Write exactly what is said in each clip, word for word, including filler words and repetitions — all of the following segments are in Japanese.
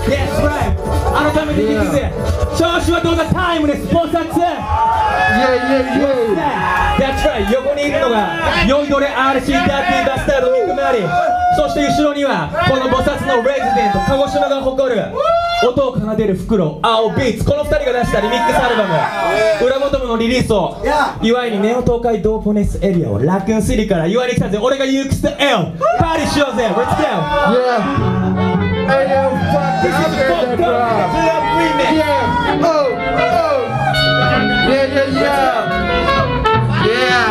That's right 改めて聞くぜ調子はどうだタイムですボサッツ That's right 横にいるのが酔いどれ アールシー ダーティーバスタードミクマリそして後ろにはこのボサッツのレジデント鹿児島が誇る音を奏でる袋青ビーツこのふたりが出したリミックスアルバム裏ボトムのリリースを祝いにネオ東海ドープネスエリアをラクーンシティから祝いに来たぜ俺がユークスタイルパーティーしようぜ Let's go Hey yo, fuck This is the fucked up club remix Yeah, oh, oh Yeah, yeah, yeah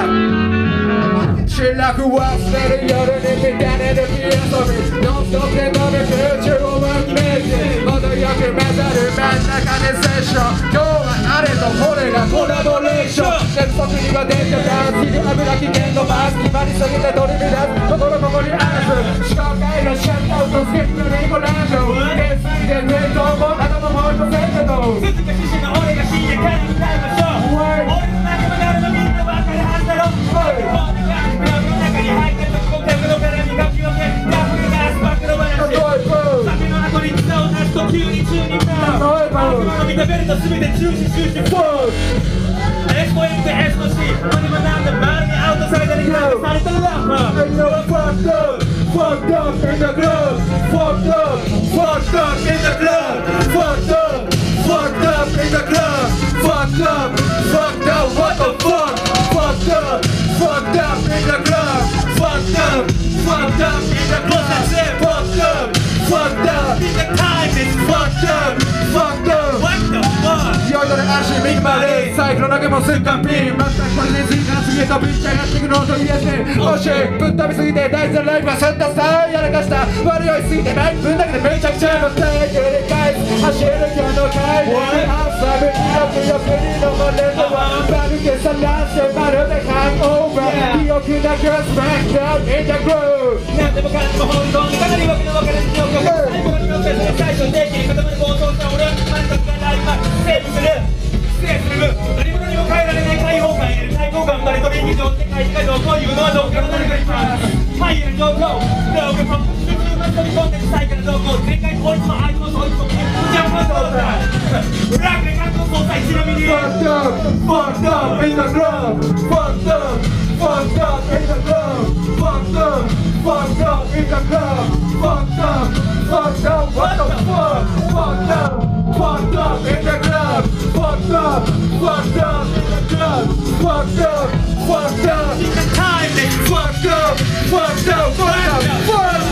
Yeah 集落忘れる夜に見たねでピアソビノンストップで飲む空中をイメージ程よく混ざる真ん中でセッション今日はあれとこれがコラボレーション寝不足には電車が好きで油危険のバス決まりすぎて取り乱す心ここにある思考回路シャットアウトスケッチのレイコランド冷水で冷凍も頭も一つセット鈴鹿自身が俺が深夜から歌いましょう俺の仲間ならばみんな分かるはずだろクラブの中に入って特攻客のから磨き分けラブがスパックの話酒の後に草を出すと急に中になる悪魔の見たベルト全て中止中止フォーエスコ M と S と C これもなんだ周りにアウトサイダーに感化されたラッパー Fucked up Fucked up in the club Fucked up Fucked up in the club Fucked up Fucked up in the club Fucked up Fucked up what the fuck Fucked up Fucked up in the club Fucked up Fucked up in the club Fucked up Fucked up in the time is fucked up Fucked up What the fuck 酔いどれ足ミクマリサイクル投げもすっかんピンまったこれで時間過ぎへとピッチャーがってくのと言えず惜しいぶっ飛びすぎて大事なライブはすったさやらかした悪酔いすぎてない分だけでめちゃくちゃ乗って繰り返す走る今日の回で朝ぶりの記憶に飲まれるわバルケさらしてまるでハンオーバー記憶だけはスマックダウンインダグローなんでもかんでも本当にかなりわけのわからない記憶最後に乗ってそれ最初定期に固まる暴走した俺は満足がない今セーブするステージする何者にも変えられない解放感得る最高感まで取引上世界世界どうこういうのはどうから何かにますはいる状況どうか集中まで飛び込んでるサイクル動向全開こいつもあいつもそいつもジャンプそうだ楽で観光総裁ちなみに Fucked up Fucked up in the club Fucked up Fucked up in the club Fucked up Fucked up in the club Fucked up Fucked up what the fuck Fucked up Fucked up in the club Fucked up Fucked up in the club Fucked up Fucked up in the time that's fucked up Fucked up What the fuck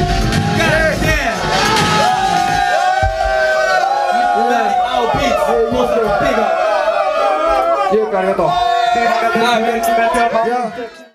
God damn OWLBEATS most of the big up ゆうかありがとう